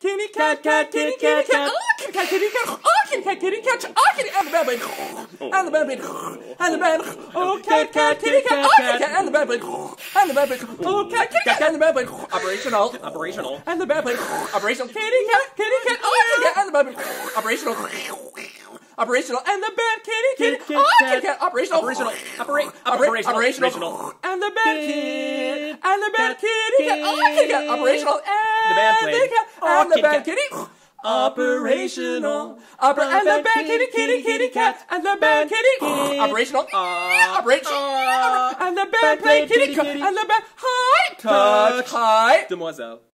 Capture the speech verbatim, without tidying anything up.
Kitty cat, cat, kitty, kitty cat, oh, kitty cat, kitty cat, oh, kitty cat, kitty cat, oh, kitty, and the bed blade, and the bed blade, and the bed, oh, cat, cat, kitty cat, oh, kitty cat, and the bed blade, and the bed blade, oh, cat, kitty cat, and the bed blade, operational, operational, and the bed blade, operational, kitty cat, kitty cat, oh, kitty cat, and the bed blade, operational, operational, and the bed, kitty, kitty, oh, kitty cat, operational, operational, operational, operational, and the bed, kitty, and the bed, kitty cat, oh, kitty cat, operational, and the bad play. And the bad kitty. Operational. Opera and the bad kitty, kitty, kitty cat. And the bad kitty. Operational. Operational. And the bad play kitty. And the bad high touch. High. Demoiselle.